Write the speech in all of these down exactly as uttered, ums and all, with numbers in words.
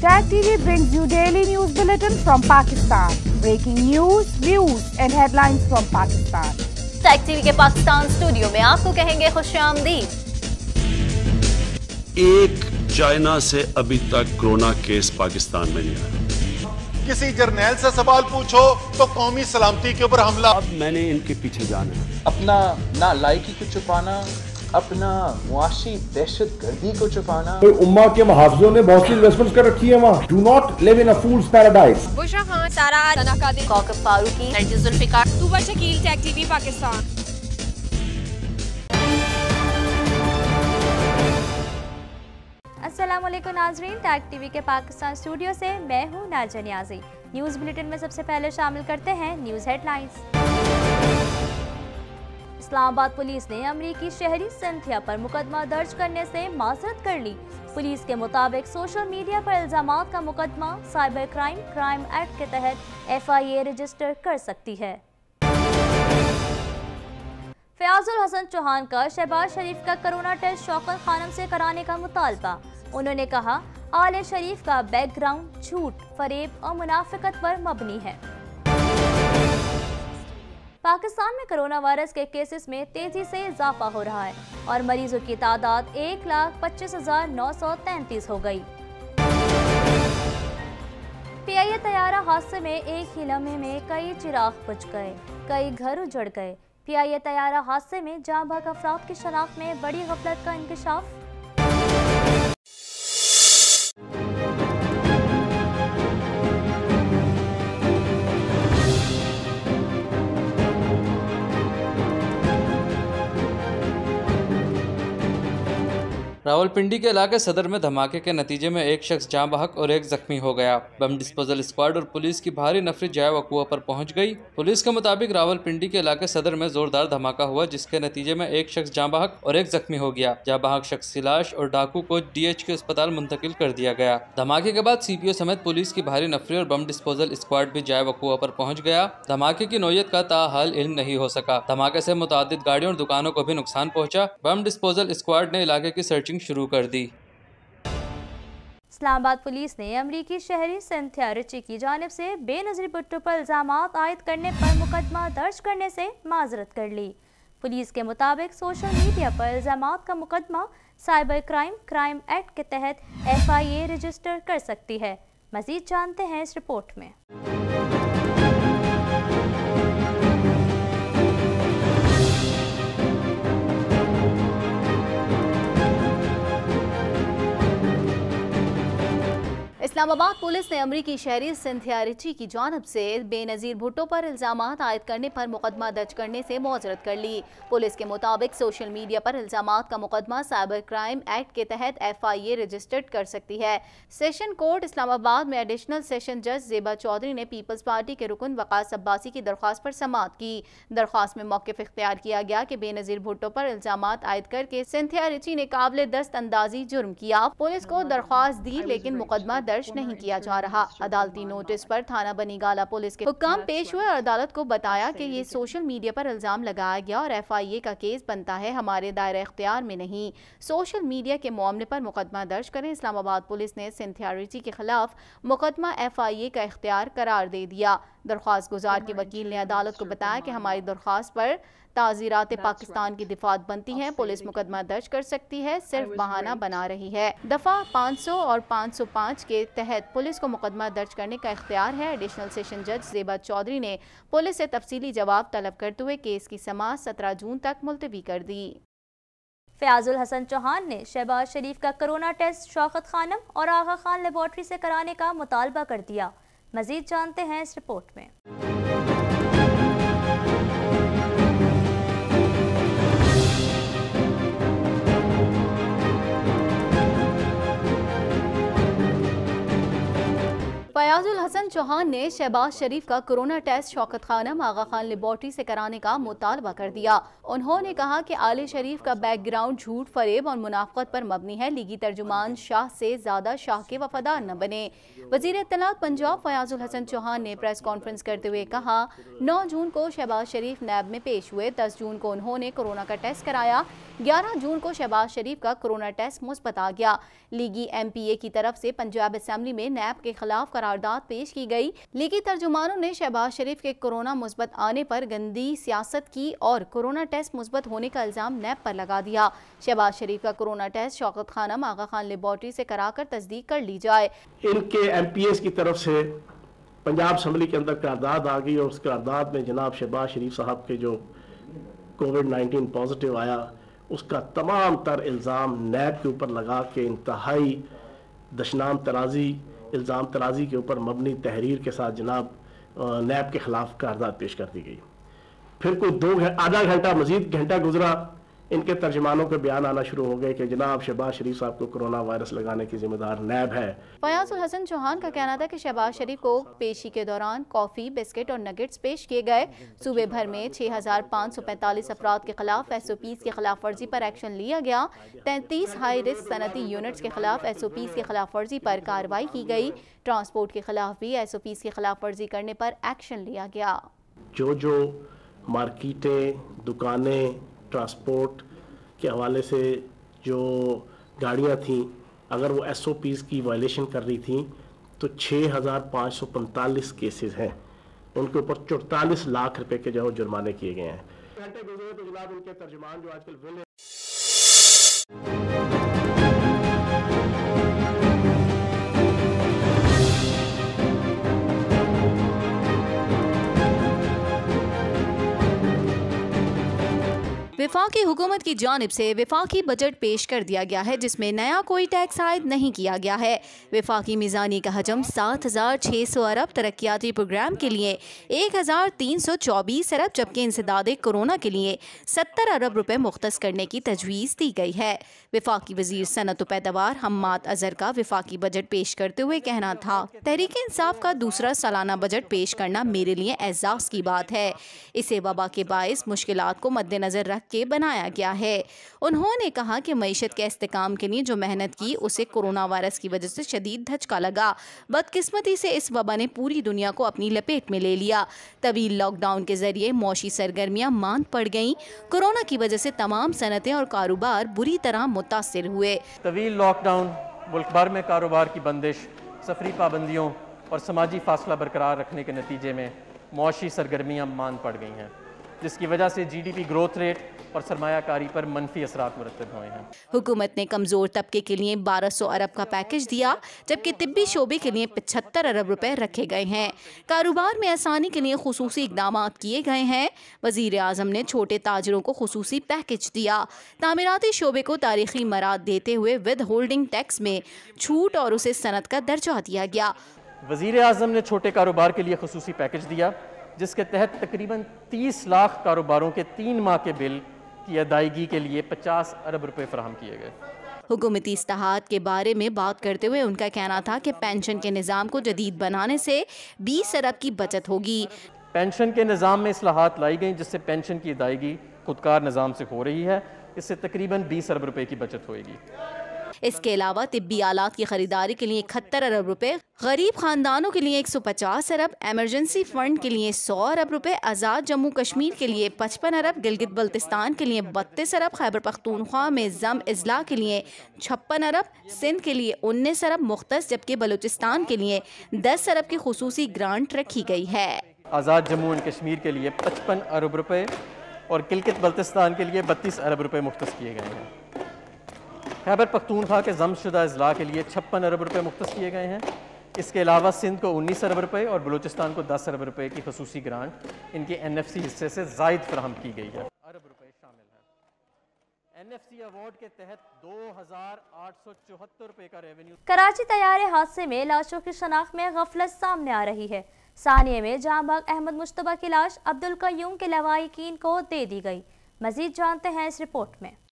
Tag T V brings you daily news bulletin from Pakistan. Breaking news, views and headlines from Pakistan. Tag TV के Pakistan studio में आपको कहेंगे खुशामदीद। एक China से अभी तक कोरोना केस पाकिस्तान में नहीं आया। किसी जर्नैल से सवाल पूछो तो कौमी सलामती के ऊपर हमला। अब मैंने इनके पीछे जाना है। अपना ना लायकी को छुपाना, अपना मुआशी दहशत गर्दी को छुपाना। तो उम्मा के मुहाफिजों ने बहुत सी इन्वेस्टमेंट्स कर रखी है वहाँ। Do not live in a fool's paradise. Bushra Khan, Sara Tanakadir, Kaukab Farooqi, Nargis Zulfiqar, Tuba Shakeel, tag TV Pakistan. अस्सलाम वालेकुम नाजरीन, टैग टीवी के पाकिस्तान स्टूडियो से मैं हूँ नाज़ा नियाज़ी। न्यूज़ बुलेटिन में सबसे पहले शामिल करते हैं न्यूज़ हेडलाइंस। इस्लामाबाद पुलिस ने अमरीकी शहरी सिंथिया पर मुकदमा दर्ज करने से माजरत कर ली। पुलिस के मुताबिक सोशल मीडिया पर इल्जामात का मुकदमा साइबर क्राइम क्राइम एक्ट के तहत एफ आई ए रजिस्टर कर सकती है। फयाजुल हसन चौहान का शहबाज शरीफ का कोरोना टेस्ट शौकत खानम से कराने का मुतालबा। उन्होंने कहा, आले शरीफ का बैकग्राउंड झूठ, फरेब और मुनाफिकत पर मबनी है। पाकिस्तान में कोरोना वायरस के केसेस में तेजी से इजाफा हो रहा है और मरीजों की तादाद एक लाख पच्चीस हजार नौ सौ तैंतीस हो गई। पी आई ए तैयारा हादसे में एक ही लम्हे में कई चिराग बुझ गए, कई घर उजड़ गए। पी आई ए तैयारा हादसे में जाँ बहक अफराद की शनाख्त में बड़ी गफलत का इंकशाफ। रावलपिंडी के इलाके सदर में धमाके के नतीजे में एक शख्स जाँ बहक और एक जख्मी हो गया। बम डिस्पोजल स्क्वाड और पुलिस की भारी नफरी जाए वकुआ पर पहुंच गई। पुलिस के मुताबिक रावलपिंडी के इलाके सदर में जोरदार धमाका हुआ, जिसके नतीजे में एक शख्स जाँ बहक और एक जख्मी हो गया। जाँ बहक शख्स की लाश और डाकू को डी एच के अस्पताल मुंतकिल कर दिया गया। धमाके के बाद सी पी ओ समेत पुलिस की भारी नफरी और बम डिस्पोजल स्क्वाड भी जाए वकुआ पर पहुँच गया। धमाके की नौयत का ताहाल इल्म नहीं हो सका। धमाके से मुतादिद गाड़ियों और दुकानों को भी नुकसान पहुँचा। बम डिस्पोजल स्क्वाड ने इलाके की सर्चिंग शुरू कर दी। इस्लामाबाद पुलिस ने अमरीकी शहरी सिंथिया रिची की जानिब से बेनज़ीर भुट्टो पर इल्जामात आयद करने पर मुकदमा दर्ज करने से माजरत कर ली। पुलिस के मुताबिक सोशल मीडिया पर इल्जामात का मुकदमा साइबर क्राइम क्राइम एक्ट के तहत एफ आई ए रजिस्टर कर सकती है। मजीद जानते हैं इस रिपोर्ट में। इस्लामाबाद पुलिस ने अमरीकी शहरी सिंथिया रिची की जानिब से बेनज़ीर भुट्टो पर इल्जामात आयद करने पर मुकदमा दर्ज करने से मुआजरत कर ली। पुलिस के मुताबिक सोशल मीडिया पर इल्जामात का मुकदमा साइबर क्राइम एक्ट के तहत एफ आई ए रजिस्टर्ड कर सकती है। सेशन कोर्ट इस्लामाबाद में एडिशनल सेशन जज ज़ेबा चौधरी ने पीपल्स पार्टी के रुकन वकास अब्बासी की दरख्वास्त पर समाअत की। दरख्वास्त में मौक़िफ़ इख्तियार किया गया कि बेनज़ीर भुट्टो पर इल्जामात आयद करके सिंथिया रिची ने काबिल दस्त अंदाजी जुर्म किया। पुलिस को दरख्वास्त दी लेकिन मुकदमा दर्ज नहीं किया जा रहा। अदालती नोटिस पर थाना बनीगाला पुलिस के हुक्म पेश हुए और अदालत को बताया कि ये सोशल मीडिया पर इल्जाम लगाया गया और एफ आई ए का केस बनता है, हमारे दायरे इख्तियार में नहीं। सोशल मीडिया के मामले पर मुकदमा दर्ज करें। इस्लामाबाद पुलिस ने सिंथिया रिची के खिलाफ मुकदमा एफ आई ए का इख्तियार करार दे दिया। दरख्वास्त गुजार के वकील ने अदालत को बताया कि हमारी दरख्वास्त पर ताज़ीरात पाकिस्तान की दिफात बनती हैं, पुलिस मुकदमा दर्ज कर सकती है, सिर्फ बहाना बना रही है। दफा पाँच सौ और पाँच सौ पाँच के तहत पुलिस को मुकदमा दर्ज करने का इख्तियार है। एडिशनल सेशन जज ज़ेबा चौधरी ने पुलिस से तफसीली जवाब तलब करते हुए केस की समाअत सत्रह जून तक मुलतवी कर दी। फयाजुल हसन चौहान ने शहबाज शरीफ का कोरोना टेस्ट शौकत खानम और आगा खान लेबॉर्ट्री से कराने का मुतालबा कर दिया। मजीद जानते हैं इस रिपोर्ट में। फयाजुल हसन चौहान ने शहबाज शरीफ का corona test Shaukat Khanum Aga Khan laboratory से कराने का मुतालबा कर दिया। उन्होंने कहा कि आले शरीफ का बैकग्राउंड झूठ, फरेब और मुनाफकत पर मबनी है। लीगी तर्जुमान शाह से ज्यादा शाह के वफादार न बने। वजीर इत्तलात पंजाब फयाजुल हसन चौहान ने प्रेस कॉन्फ्रेंस करते हुए कहा, नौ जून को शहबाज शरीफ नैब में पेश हुए। दस जून को उन्होंने कोरोना का टेस्ट कराया। ग्यारह जून को शहबाज शरीफ का कोरोना टेस्ट मुस्बत आ गया। लीगी एम पी ए की तरफ से पंजाब असेंबली में नैब के खिलाफ करारदाद पेश की गई। लीगी तर्जुमानों ने शहबाज शरीफ के कोरोना मुस्बत आने पर गंदी सियासत की और कोरोना टेस्ट मुस्बत होने का इल्जाम नैब पर लगा दिया। शहबाज शरीफ का corona test Shaukat Khanum Aga Khan laboratory से कराकर तस्दीक कर ली जाए। इनके एम पी एस की तरफ से पंजाब असम्बली के अंदर करारदाद आ गई और उस करारदाद में जनाब शहबाज शरीफ साहब के जो कोविड नाइन्टीन पॉजिटिव आया, उसका तमाम तर इल्ज़ाम नैब के ऊपर लगा के इंतहाई दशनाम तराजी इल्ज़ाम तराजी के ऊपर मबनी तहरीर के साथ जनाब नैब के ख़िलाफ़ करारदाद पेश कर दी गई। फिर कोई दो आधा घंटा मजीद घंटा गुजरा, इनके तर्जमानों के बयान आना शुरू हो गए कि जनाब शहबाज शरीफ साहब को कोरोना वायरस लगाने की जिम्मेदार नैब है। फयाजुल हसन चौहान का कहना था कि शहबाज शरीफ को पेशी के दौरान कॉफ़ी, बिस्किट और नगेट्स पेश किए गए। सूबे भर में छः हज़ार पाँच सौ पैंतालीस अफराद के खिलाफ एस ओ पीज़ की खिलाफ वर्जी पर एक्शन लिया गया। तैंतीस हाई रिस्क सनती यूनिट्स के खिलाफ एस ओ पीज़ की खिलाफ वर्जी पर कार्रवाई की गई। ट्रांसपोर्ट के खिलाफ भी एस ओ पीज़ की खिलाफ वर्जी करने पर एक्शन लिया गया। जो जो मार्केटें, दुकानें, ट्रांसपोर्ट के हवाले से जो गाड़ियाँ थीं, अगर वो एस ओ पीज़ की वायलेशन कर रही थी तो छः हज़ार पाँच सौ पैंतालीस केसेस हैं, उनके ऊपर चौतालीस लाख रुपए के जो जुर्माने किए गए हैं। घंटे गुजरे तो जनाब उनके तर्जुमान जो आजकल विल विफाकी हुकूमत की जानिब से विफाकी बजट पेश कर दिया गया है, जिसमें नया कोई टैक्स आयद नहीं किया गया है। विफाकी मीज़ानी का हजम सात हज़ार छः सौ अरब, तरक्याती प्रोग्राम के लिए एक हज़ार तीन सौ चौबीस अरब जबकि इंसदादे कोरोना के लिए सत्तर अरब रुपए मुख्तस करने की तजवीज़ दी गई है। विफाकी वजीर सनत व पैदावार हम्माद अजहर का विफाकी बजट पेश करते हुए कहना था, तहरीक इंसाफ का दूसरा सालाना बजट पेश करना मेरे लिए एजाज़ की बात है। इसे वबा के बाइस मुश्किलात को मद्देनज़र रख के बनाया गया है। उन्होंने कहा कि मईशत के इस्तेकाम के लिए जो मेहनत की उसे कोरोना वायरस की वजह से शदीद धचका लगा। बदकिस्मती से इस वबा ने पूरी दुनिया को अपनी लपेट में ले लिया। तवील लॉकडाउन के जरिए मौशी सरगर्मियां मांद पड़ गईं। कोरोना की वजह से तमाम सनतें और कारोबार बुरी तरह मुतासिर हुए। तवील लॉकडाउन, मुल्क भर में कारोबार की बंदिश, सफरी पाबंदियों और समाजी फासला बरकरार रखने के नतीजे में मौशी सरगर्मियां मांद पड़ गई हैं, जिसकी वजह से G D P growth rate और सरमायाकारी पर मनफी असरात मुरतब हुए हैं। हुकूमत ने कमज़ोर तबके के लिए बारह सौ अरब का पैकेज दिया, जबकि तिब्बी शोबे के लिए पचहत्तर अरब रुपए रखे गए हैं। कारोबार में आसानी के लिए खुसूसी इकदाम किए गए हैं। वज़ीर आज़म ने छोटे ताजरों को खुसूसी पैकेज दिया। तामीराती शोबे को तारीखी मराद देते हुए विद होल्डिंग टैक्स में छूट और उसे सनत का दर्जा दिया गया। वज़ीर आज़म ने छोटे कारोबार के लिए खुसूसी पैकेज दिया, जिसके तहत तकरीबन तीस लाख कारोबारों के तीन माह के बिल की अदायगी के लिए पचास अरब रुपए फराहम किए गए। हुकूमती इस्तेहाद के बारे में बात करते हुए उनका कहना था कि पेंशन के निज़ाम को जदीद बनाने से बीस अरब की बचत होगी। पेंशन के निज़ाम में इस्लाहात लाई गई, जिससे पेंशन की अदायगी खुदकार निज़ाम से हो रही है। इससे तकरीबन बीस अरब रुपए की बचत होगी। इसके अलावा तिब्बी आलात की खरीदारी के लिए इकहत्तर अरब रुपए, गरीब खानदानों के लिए एक सौ पचास अरब, एमरजेंसी फंड के लिए सौ अरब रुपए, आज़ाद जम्मू कश्मीर के लिए पचपन अरब, गिलगित बल्तिस्तान के लिए बत्तीस अरब, खैबर पख्तूनख्वा में जम इजला के लिए छप्पन अरब, सिंध के लिए उन्नीस अरब मुख्तस, जबकि बलूचिस्तान के लिए दस अरब की खुसूसी ग्रांट रखी गई है। आज़ाद जम्मू एंड कश्मीर के लिए पचपन अरब रुपए और गिलगित बल्तिस्तान के लिए बत्तीस अरब रुपए मुख्तस किए गए हैं। खैबर पख्तूनख्वा के जमशुदा अजला के लिए छप्पन अरब रुपए मुख्तस किए गए हैं। इसके अलावा सिंध को उन्नीस अरब रुपए और बलूचिस्तान को दस अरब रुपए की खसूसी ग्रांट इनके एन एफ सी हिस्से से जायद फराहम की गई है। अरब रुपए शामिल है। एन एफ सी अवार्ड के तहत दो हजार आठ सौ चौहत्तर रुपए का रेवेन्यू। कराची तैयारे हादसे में लाशों की शनाख्त में गफलत सामने आ रही है। सानिया में जांबाग अहमद मुश्तबा की लाश अब्दुल कयूम के लवाहिकीन को दे दी गई। मजीद जानते हैं इस रिपोर्ट में।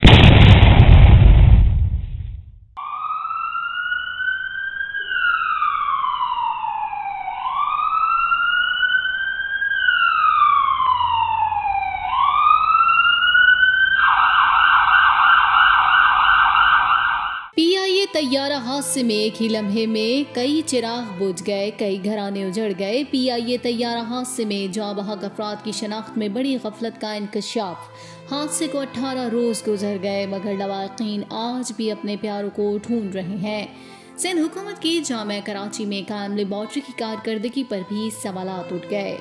तैयारा हादसे में एक ही लम्हे में कई चिराग बुझ गए, कई घराने उजड़ गए। पीआईए तैयारा हादसे में जाँ बहक अफराद की शनाख्त में बड़ी गफलत का इंकशाफ। हादसे को अठारह रोज गुजर गए मगर लवाकिन आज भी अपने प्यारों को ढूंढ रहे हैं। सिंध हुकूमत की जामिया कराची में कायम लेबॉर्ट्री की कारकर्दगी पर भी सवालात उठ गए।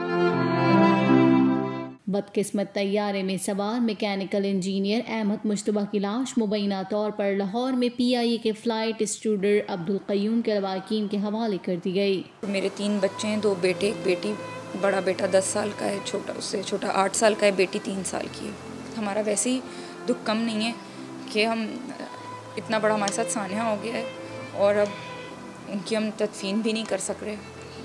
बदकिस्मत तैयारे में सवार मैकेनिकल इंजीनियर अहमद मुश्तबा की लाश मुबैना तौर पर लाहौर में पीआईए के फ्लाइट स्टूडर अब्दुल कयूम के लवाकिन के हवाले कर दी गई। मेरे तीन बच्चे हैं, दो बेटे एक बेटी। बड़ा बेटा दस साल का है, छोटा उससे छोटा आठ साल का है, बेटी तीन साल की है। हमारा वैसे ही दुख कम नहीं है कि हम इतना बड़ा हमारे साथ सान्या हो गया है और अब उनकी हम तदफीन भी नहीं कर सक रहे।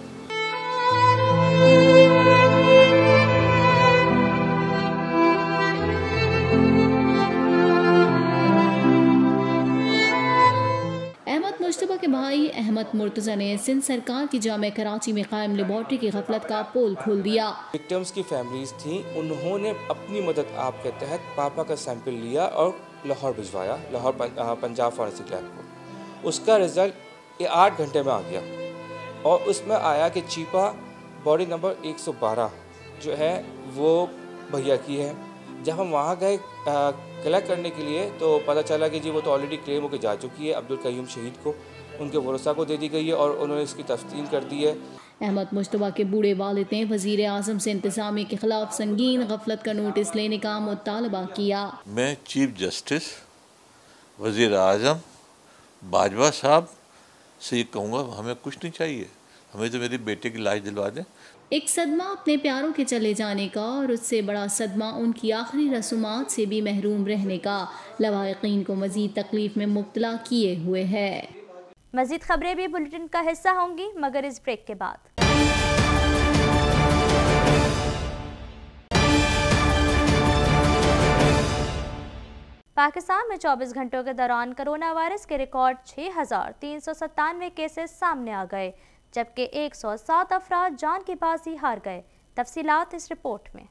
मुश्तबा के भाई अहमद मुर्तज़ा ने सिंध सरकार की जामिया कराची में कायम लेबॉर्ट्री की गफलत का पोल खोल दिया। विक्टिम्स की फैमिलीज थी, उन्होंने अपनी मदद आप के तहत पापा का सैंपल लिया और लाहौर भिजवाया, लाहौर पंजाब फॉरेंसिक लैब को। उसका रिजल्ट ये आठ घंटे में आ गया और उसमें आया कि चीपा बॉडी नंबर एक सौ बारह जो है वो भैया की है। जब हम वहाँ गए कलेक्ट करने के लिए तो पता चला कि जी वो तो ऑलरेडी क्लेम होकर जा चुकी है। अब्दुल कयूम शहीद को उनके वरसा को दे दी गई है और उन्होंने इसकी तफ्सील कर दी है। अहमद मुश्तबा के बूढ़े वालिद ने वज़ीर आज़म से इंतज़ामिया के खिलाफ संगीन गफलत का नोटिस लेने का मुतालबा किया। मैं चीफ जस्टिस वज़ीर आज़म बाजवा साहब से ये कहूँगा, हमें कुछ नहीं चाहिए, हमें तो मेरे बेटे की लाश दिलवा दें। एक सदमा अपने प्यारों के चले जाने का और उससे बड़ा सदमा उनकी आखिरी रसूमात से भी महरूम रहने का लवाकिन को मजीद तकलीफ में मुब्तला किए हुए है। मजीद खबरें भी बुलेटिन का हिस्सा होंगी मगर इस ब्रेक के बाद। पाकिस्तान में चौबीस घंटों के दौरान कोरोना वायरस के रिकॉर्ड छः हजार तीन सौ सत्तानवे केसेस सामने आ गए, जबकि एक सौ सात अफराद जान की बाजी हार गए। तफसीलात इस रिपोर्ट में।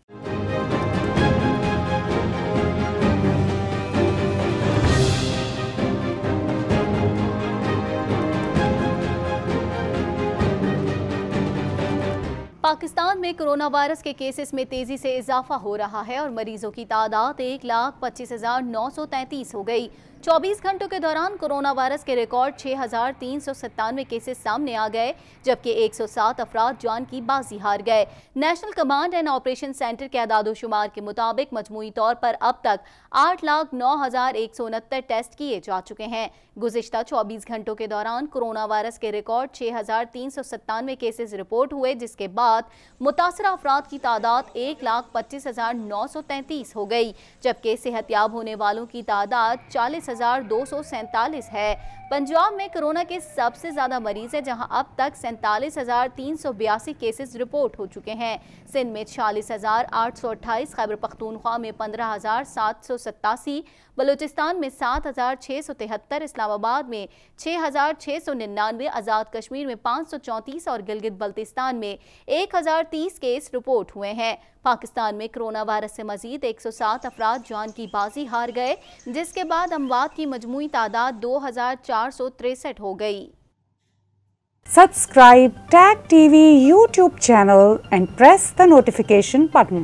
पाकिस्तान में कोरोना वायरस के केसेस में तेजी से इजाफा हो रहा है और मरीजों की तादाद एक लाख पच्चीस हजार नौ सौ तैंतीस हो गई। चौबीस घंटों के दौरान कोरोना वायरस के रिकॉर्ड छः हजार तीन सौ सत्तानवे केसेस सामने आ गए, जबकि एक सौ सात अफराद जान की बाजी हार गए। National command and operation center के अदादोशुमार के मुताबिक मजमूई तौर पर अब तक आठ लाख नौ हजार एक सौ उनहत्तर टेस्ट किए जा चुके हैं। गुज़िश्ता चौबीस घंटों के दौरान कोरोना वायरस के रिकॉर्ड छः हजार तीन सौ सत्तानवे केसेस रिपोर्ट हुए, जिसके बाद मुतासरा अफराद की तादाद एक लाख पच्चीस हजार नौ सौ तैंतीस हो गई, जबकि सेहतयाब होने वालों की तादाद चालीस हजार दो सौ सैंतालीस है। पंजाब में कोरोना के सबसे ज्यादा मरीज है, जहां अब तक सैंतालीस हजार तीन सौ बयासी केसेस रिपोर्ट हो चुके हैं। सिंध में छियालीस हजार आठ सौ अट्ठाईस, खैबर पख्तूनख्वा में पंद्रह हजार सात सौ सत्तासी, बलूचिस्तान में सात हजार छः सौ तिहत्तर, इस्लामाबाद में छः हजार छः सौ निन्यानवे, आज़ाद कश्मीर में पाँच सौ चौंतीस और गिलगित बल्तिस्तान में एक हजार तीस केस रिपोर्ट हुए हैं। पाकिस्तान में कोरोना वायरस से मजीद एक सौ सात अफराद जान की बाजी हार गए, जिसके बाद अमवात की मजमूई तादाद दो हजार चार सौ तिरसठ हो गई। Subscribe Tag T V YouTube channel and press the notification button.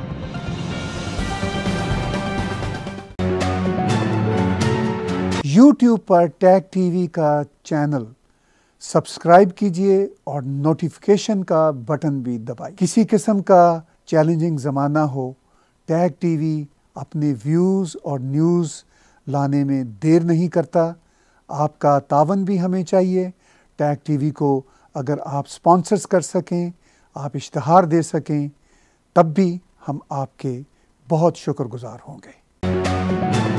YouTube पर टैग टीवी का चैनल सब्सक्राइब कीजिए और नोटिफिकेशन का बटन भी दबाइए। किसी किस्म का चैलेंजिंग ज़माना हो, टैग टीवी अपने व्यूज़ और न्यूज़ लाने में देर नहीं करता। आपका तावन भी हमें चाहिए। टैग टीवी को अगर आप स्पॉन्सर्स कर सकें, आप इश्तहार दे सकें, तब भी हम आपके बहुत शुक्रगुजार होंगे।